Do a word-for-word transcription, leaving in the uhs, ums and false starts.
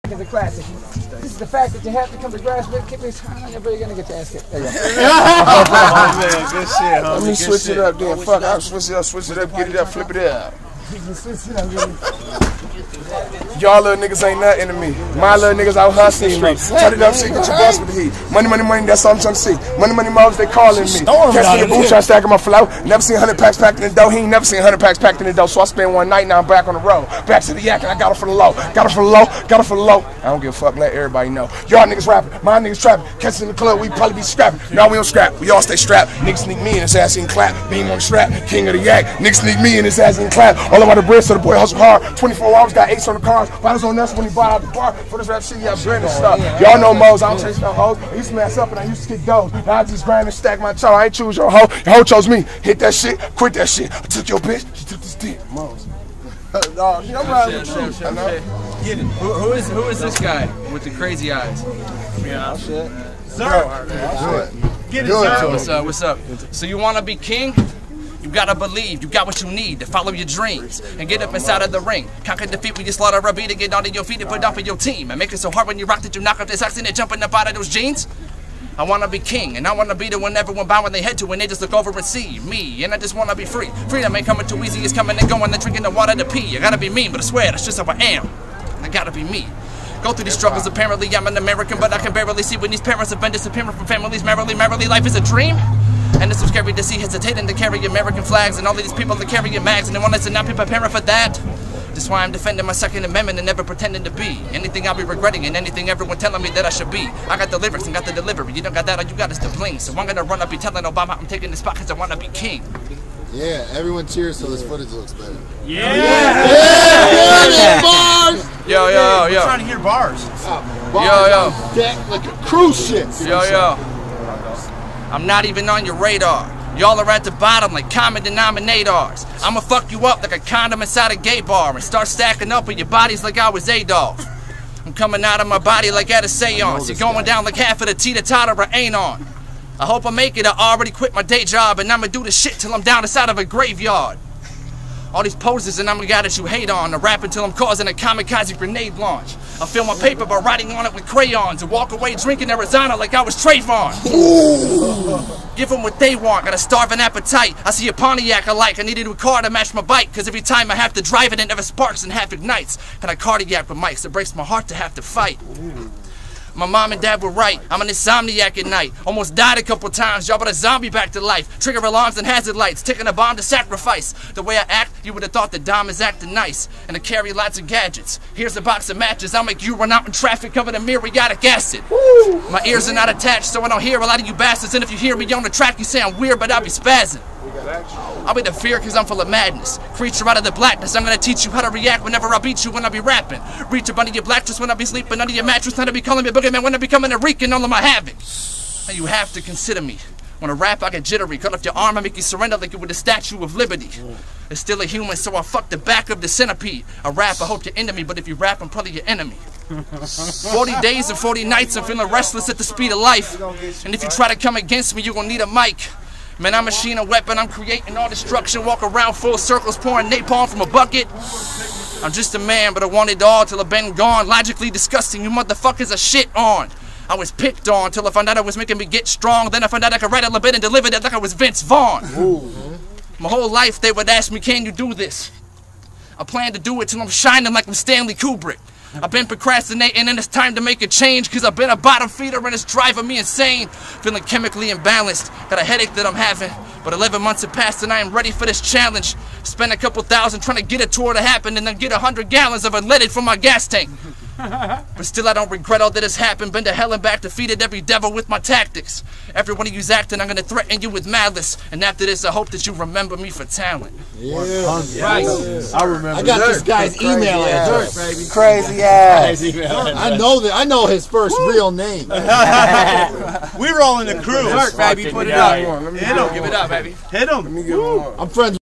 is a classic. This is the fact that you have to come to grassroots. Kick me. Never you're gonna get your ass kicked. There you go. Oh, man, good shit, homie. Let me switch it up then. Fuck, I'll switch it up, switch it up, get it up, flip it up. Y'all little niggas ain't nothing to me. My little niggas out hustling me. Turn it up, shit, get your boss with the heat. Money, money, money, that's all I'm trying to see. Money, money, modes, they calling me. Catch me in the booth, trying to stack in my flow. Never seen one hundred packs packed in the dough. He ain't never seen one hundred packs packed in the dough. So I spent one night, now I'm back on the road. Back to the yak, and I got it for the low. Got it for the low, got it for the low. I don't give a fuck, let everybody know. Y'all niggas rapping, my niggas trapping. Catch us in the club, we probably be scrapping. No, we don't scrap, we all stay strapped. Niggas sneak me in his ass and clap. Beam on the strap, king of the yak. Niggas sneak me in his ass and clap. All about the bread, so the boy hustle hard. twenty-four hours, got ace on the cars. Bottles on us when he bought out the bar. For this rap shit, yeah, bread and stuff. Y'all know Mo's, I don't chase no hoes. I used to mess up and I used to kick those. Now I just grind and stack my chow. I ain't choose your hoe. Your hoe chose me. Hit that shit, quit that shit. I took your bitch, she took this dick. Mo's. Dog, you know I'm riding with you. I know. Get it. Who, who is who is this guy with the crazy eyes? Yeah, shit. Sir, get it, sir. What's up? What's up? So you want to be king? You gotta believe, you got what you need to follow your dreams and get up inside of the ring. Conquer defeat when you slaughter a beat and get onto your feet and put down for your team and make it so hard when you rock that you knock up this oxygen and jumping up out of those jeans. I wanna be king and I wanna be the one everyone bowing their head to when they just look over and see me. And I just wanna be free. Freedom ain't coming too easy, it's coming and going and drinking the water to pee. I gotta be mean, but I swear that's just how I am. I gotta be me. Go through these struggles, apparently I'm an American, but I can barely see when these parents have been disappearing from families. Merrily, merrily, life is a dream. And it's so scary to see hesitating to carry American flags and all of these people that carry mags and they want us to not be preparing for that. That's why I'm defending my Second Amendment and never pretending to be anything I'll be regretting and anything everyone telling me that I should be. I got the lyrics and got the delivery. You don't got that, all you got is the bling. So I'm gonna run up, be telling Obama I'm taking this spot because I wanna be king. Yeah, everyone cheers so this footage looks better. Yeah! Yeah! Yeah! Yeah! Bars! Yo, yo, yo. We're trying to hear bars. Oh, bars yo, yo. Deck like a cruise ship. Yo, yo. I'm not even on your radar. Y'all are at the bottom like common denominators. I'ma fuck you up like a condom inside a gay bar and start stacking up in your bodies like I was Adolf. I'm coming out of my body like at a seance. You're going down like half of the teeter-totter I ain't on. I hope I make it. I already quit my day job and I'ma do this shit till I'm down inside of a graveyard. All these poses and I'm the guy that you hate on. I rap until I'm causing a kamikaze grenade launch. I fill my paper by writing on it with crayons and walk away drinking Arizona like I was Trayvon. Give them what they want, got a starving appetite. I see a Pontiac I like, I need a new car to match my bike. Cause every time I have to drive it, it never sparks and half ignites. And I cardiac with mics, it breaks my heart to have to fight. My mom and dad were right, I'm an insomniac at night. Almost died a couple times, y'all brought a zombie back to life. Trigger alarms and hazard lights, taking a bomb to sacrifice. The way I act, you would have thought that Dom is acting nice. And I carry lots of gadgets. Here's a box of matches, I'll make you run out in traffic covered in muriatic acid. Woo. My ears are not attached, so I don't hear a lot of you bastards. And if you hear me on the track, you sound weird, but I'll be spazzing. I'll be the fear cause I'm full of madness. Creature out of the blackness, I'm gonna teach you how to react whenever I beat you when I be rapping. Reach up under your black dress when I be sleeping under your mattress. Not to be calling me a boogeyman when I be coming and wreaking all of my havoc. Now you have to consider me. When I rap I get jittery. Cut off your arm I make you surrender like it with the Statue of Liberty. It's still a human so I fuck the back of the centipede. I rap I hope you're into me, but if you rap I'm probably your enemy. forty days and forty nights I'm feeling restless at the speed of life. And if you try to come against me you're gonna need a mic. Man, I'm a machine, a weapon, I'm creating all destruction. Walk around full circles, pouring napalm from a bucket. I'm just a man, but I want it all till I've been gone. Logically disgusting, you motherfuckers are shit on. I was picked on till I found out I was making me get strong. Then I found out I could write a little bit and deliver it like I was Vince Vaughn. Ooh. My whole life they would ask me, can you do this? I plan to do it till I'm shining like I'm Stanley Kubrick. I've been procrastinating and it's time to make a change cause I've been a bottom feeder and it's driving me insane. Feeling chemically imbalanced, got a headache that I'm having. But eleven months have passed and I am ready for this challenge. Spend a couple thousand trying to get a tour to happen and then get a hundred gallons of unleaded from my gas tank. But still I don't regret all that has happened. Been to hell and back, defeated every devil with my tactics. Every one of you's acting, I'm gonna threaten you with malice. And after this I hope that you remember me for talent. Yeah. Right. I remember. I got this guy's email address. Crazy, crazy ass. I know that. I know his first real name. We're all in the crew. Dirk, baby, put it up. Hit him. Give it up, baby. Hit him. Let me give him one. I'm friends.